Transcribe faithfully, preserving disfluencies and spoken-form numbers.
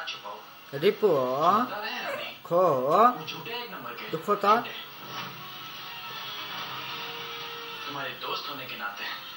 छुपाओ। Repo खो झूठे एक नंबर के दुखो था तुम्हारे दोस्त होने के नाते